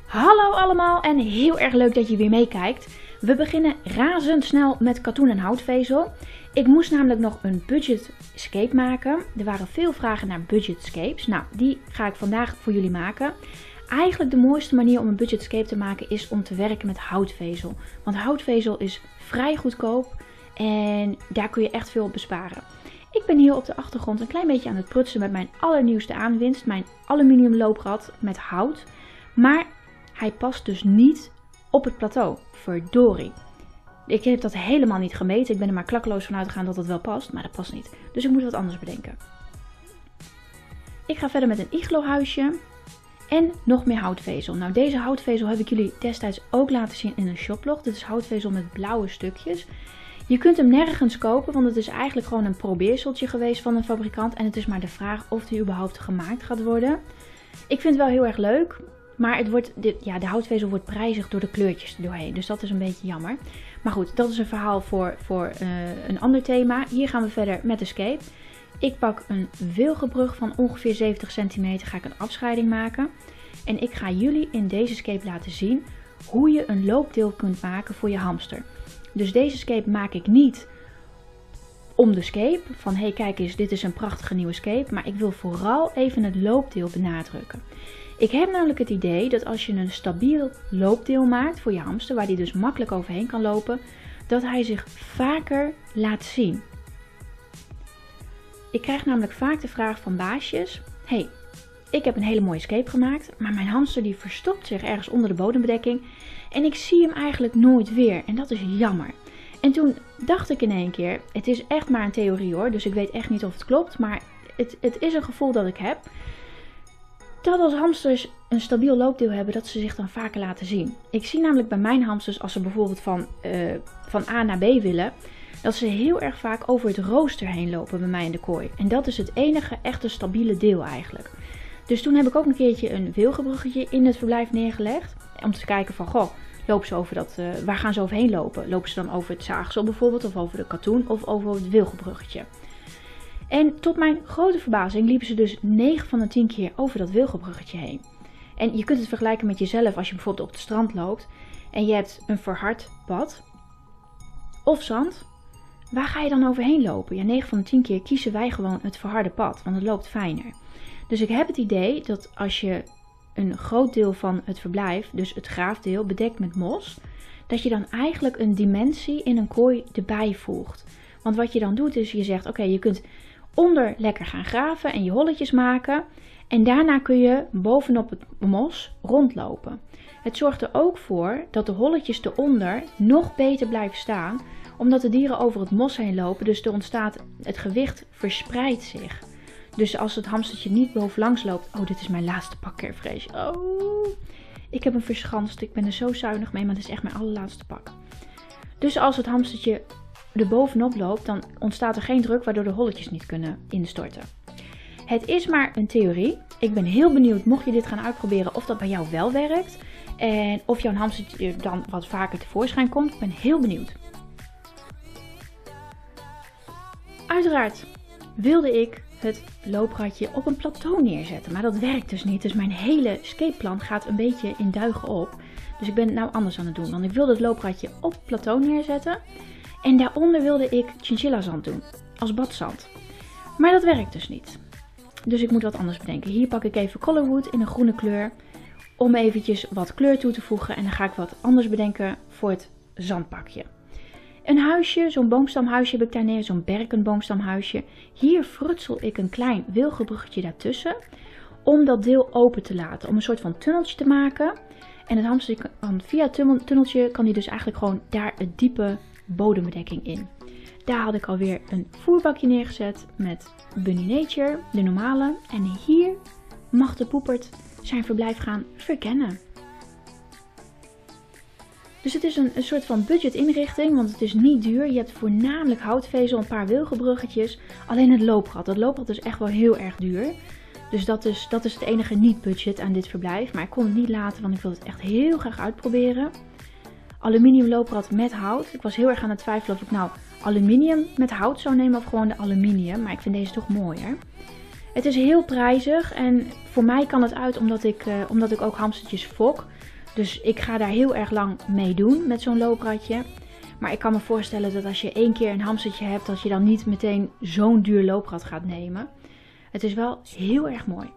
Hallo allemaal en heel erg leuk dat je weer meekijkt. We beginnen razendsnel met katoen en houtvezel. Ik moest namelijk nog een budget escape maken. Er waren veel vragen naar budget escapes. Nou, die ga ik vandaag voor jullie maken. Eigenlijk de mooiste manier om een budget escape te maken is om te werken met houtvezel. Want houtvezel is vrij goedkoop en daar kun je echt veel op besparen. Ik ben hier op de achtergrond een klein beetje aan het prutsen met mijn allernieuwste aanwinst. Mijn aluminium looprad met hout. Maar hij past dus niet op het plateau. Verdorie. Ik heb dat helemaal niet gemeten. Ik ben er maar klakkeloos van uitgegaan dat het wel past. Maar dat past niet. Dus ik moet wat anders bedenken. Ik ga verder met een iglo-huisje. En nog meer houtvezel. Nou, deze houtvezel heb ik jullie destijds ook laten zien in een shoplog. Dit is houtvezel met blauwe stukjes. Je kunt hem nergens kopen, want het is eigenlijk gewoon een probeerseltje geweest van een fabrikant. En het is maar de vraag of die überhaupt gemaakt gaat worden. Ik vind het wel heel erg leuk. Maar de houtvezel wordt prijzig door de kleurtjes erdoorheen. Dus dat is een beetje jammer. Maar goed, dat is een verhaal voor een ander thema. Hier gaan we verder met escape. Ik pak een wilgenbrug van ongeveer 70 centimeter. Ga ik een afscheiding maken. En ik ga jullie in deze escape laten zien hoe je een loopdeel kunt maken voor je hamster. Dus deze escape maak ik niet om de escape. Van hey, kijk eens, dit is een prachtige nieuwe escape. Maar ik wil vooral even het loopdeel benadrukken. Ik heb namelijk het idee dat als je een stabiel loopdeel maakt voor je hamster, waar die dus makkelijk overheen kan lopen, dat hij zich vaker laat zien. Ik krijg namelijk vaak de vraag van baasjes: hey, ik heb een hele mooie escape gemaakt, maar mijn hamster die verstopt zich ergens onder de bodembedekking en ik zie hem eigenlijk nooit weer en dat is jammer. En toen dacht ik in één keer, het is echt maar een theorie hoor, dus ik weet echt niet of het klopt, maar het is een gevoel dat ik heb. Dat als hamsters een stabiel loopdeel hebben, dat ze zich dan vaker laten zien. Ik zie namelijk bij mijn hamsters, als ze bijvoorbeeld van A naar B willen, dat ze heel erg vaak over het rooster heen lopen bij mij in de kooi. En dat is het enige echte stabiele deel eigenlijk. Dus toen heb ik ook een keertje een wilgenbruggetje in het verblijf neergelegd. Om te kijken van, goh, lopen ze over waar gaan ze overheen lopen? Lopen ze dan over het zaagsel bijvoorbeeld, of over de katoen, of over het wilgenbruggetje? En tot mijn grote verbazing liepen ze dus 9 van de 10 keer over dat wilgenbruggetje heen. En je kunt het vergelijken met jezelf als je bijvoorbeeld op het strand loopt en je hebt een verhard pad of zand. Waar ga je dan overheen lopen? Ja, 9 van de 10 keer kiezen wij gewoon het verharde pad, want het loopt fijner. Dus ik heb het idee dat als je een groot deel van het verblijf, dus het graafdeel, bedekt met mos, dat je dan eigenlijk een dimensie in een kooi erbij voegt. Want wat je dan doet is, je zegt, oké, je kunt onder lekker gaan graven en je holletjes maken. En daarna kun je bovenop het mos rondlopen. Het zorgt er ook voor dat de holletjes eronder nog beter blijven staan. Omdat de dieren over het mos heen lopen. Dus er ontstaat, het gewicht verspreidt zich. Dus als het hamstertje niet bovenlangs loopt. Oh, dit is mijn laatste pak Carefresh. Oh, ik heb hem verschanst. Ik ben er zo zuinig mee, maar dit is echt mijn allerlaatste pak. Dus als het hamstertje er bovenop loopt, dan ontstaat er geen druk waardoor de holletjes niet kunnen instorten. Het is maar een theorie. Ik ben heel benieuwd, mocht je dit gaan uitproberen, of dat bij jou wel werkt. En of jouw hamstertje dan wat vaker tevoorschijn komt. Ik ben heel benieuwd. Uiteraard wilde ik het loopradje op een plateau neerzetten. Maar dat werkt dus niet. Dus mijn hele escapeplan gaat een beetje in duigen op. Dus ik ben het nou anders aan het doen. Want ik wilde het loopradje op het plateau neerzetten. En daaronder wilde ik chinchilla zand doen. Als badzand. Maar dat werkt dus niet. Dus ik moet wat anders bedenken. Hier pak ik even Colorwood in een groene kleur. Om eventjes wat kleur toe te voegen. En dan ga ik wat anders bedenken voor het zandpakje. Een huisje, zo'n boomstamhuisje heb ik daar neer. Zo'n berkenboomstamhuisje. Hier frutsel ik een klein wilgenbruggetje daartussen. Om dat deel open te laten. Om een soort van tunneltje te maken. En het hamstertje kan via het tunneltje kan die dus eigenlijk gewoon daar het diepe bodembedekking in. Daar had ik alweer een voerbakje neergezet met Bunny Nature, de normale. En hier mag de poepert zijn verblijf gaan verkennen. Dus het is een soort van budget inrichting, want het is niet duur. Je hebt voornamelijk houtvezel, een paar wilgenbruggetjes. Alleen het looprad. Dat looprad is echt wel heel erg duur. Dus dat is het enige niet-budget aan dit verblijf. Maar ik kon het niet laten, want ik wilde het echt heel graag uitproberen. Aluminium looprad met hout. Ik was heel erg aan het twijfelen of ik nou aluminium met hout zou nemen of gewoon de aluminium. Maar ik vind deze toch mooier. Het is heel prijzig en voor mij kan het uit omdat ik ook hamstertjes fok. Dus ik ga daar heel erg lang mee doen met zo'n loopradje. Maar ik kan me voorstellen dat als je 1 keer een hamstertje hebt, dat je dan niet meteen zo'n duur looprad gaat nemen. Het is wel heel erg mooi.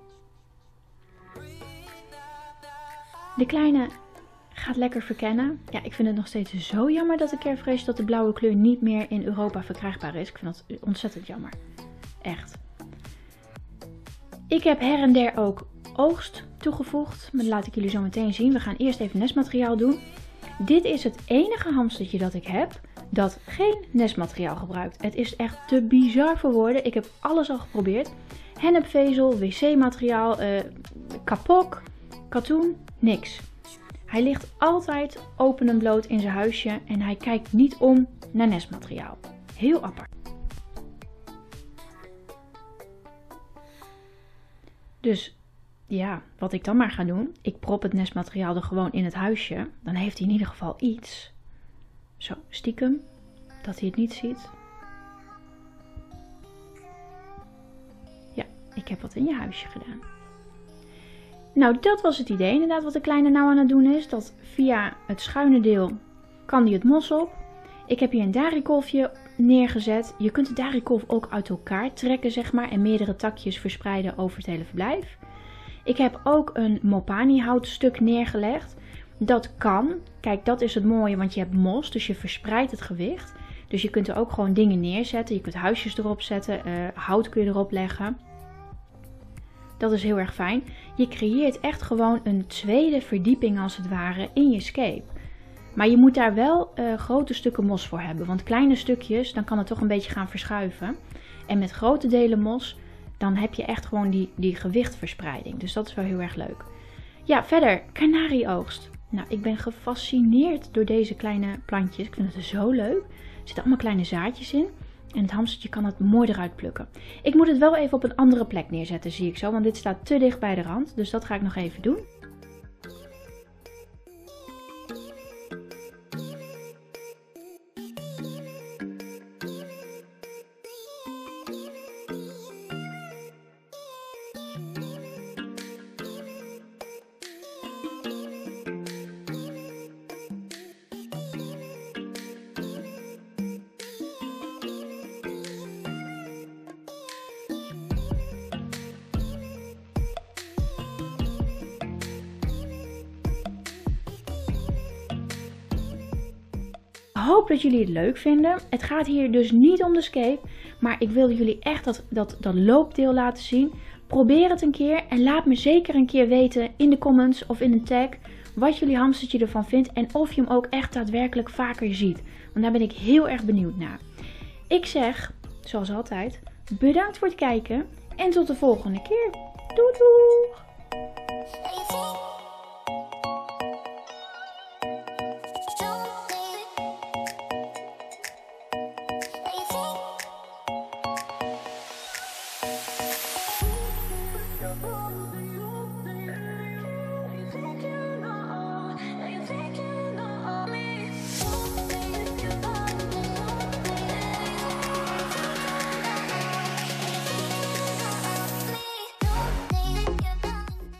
De kleine gaat lekker verkennen. Ja, ik vind het nog steeds zo jammer dat ik vrees dat de blauwe kleur niet meer in Europa verkrijgbaar is. Ik vind dat ontzettend jammer. Echt. Ik heb her en der ook oogst toegevoegd. Maar dat laat ik jullie zo meteen zien. We gaan eerst even nestmateriaal doen. Dit is het enige hamstertje dat ik heb dat geen nestmateriaal gebruikt. Het is echt te bizar voor woorden. Ik heb alles al geprobeerd. Hennepvezel, wc-materiaal, kapok, katoen, niks. Hij ligt altijd open en bloot in zijn huisje en hij kijkt niet om naar nestmateriaal. Heel apart. Dus ja, wat ik dan maar ga doen, ik prop het nestmateriaal er gewoon in het huisje. Dan heeft hij in ieder geval iets. Zo, stiekem, dat hij het niet ziet. Ja, ik heb wat in je huisje gedaan. Nou, dat was het idee inderdaad wat de kleine nou aan het doen is. Dat via het schuine deel kan hij het mos op. Ik heb hier een darikolfje neergezet. Je kunt de darikolf ook uit elkaar trekken, zeg maar. En meerdere takjes verspreiden over het hele verblijf. Ik heb ook een Mopani houtstuk neergelegd. Dat kan. Kijk, dat is het mooie, want je hebt mos, dus je verspreidt het gewicht. Dus je kunt er ook gewoon dingen neerzetten. Je kunt huisjes erop zetten, hout kun je erop leggen. Dat is heel erg fijn. Je creëert echt gewoon een tweede verdieping als het ware in je scape. Maar je moet daar wel grote stukken mos voor hebben. Want kleine stukjes, dan kan het toch een beetje gaan verschuiven. En met grote delen mos, dan heb je echt gewoon die gewichtverspreiding. Dus dat is wel heel erg leuk. Ja, verder, kanarieoogst. Nou, ik ben gefascineerd door deze kleine plantjes. Ik vind het zo leuk. Er zitten allemaal kleine zaadjes in. En het hamstertje kan het mooi eruit plukken. Ik moet het wel even op een andere plek neerzetten, zie ik zo. Want dit staat te dicht bij de rand. Dus dat ga ik nog even doen. Ik hoop dat jullie het leuk vinden. Het gaat hier dus niet om de scape, maar ik wil jullie echt dat loopdeel laten zien. Probeer het een keer en laat me zeker een keer weten in de comments of in een tag wat jullie hamstertje ervan vindt en of je hem ook echt daadwerkelijk vaker ziet. Want daar ben ik heel erg benieuwd naar. Ik zeg, zoals altijd, bedankt voor het kijken en tot de volgende keer. Doei doei!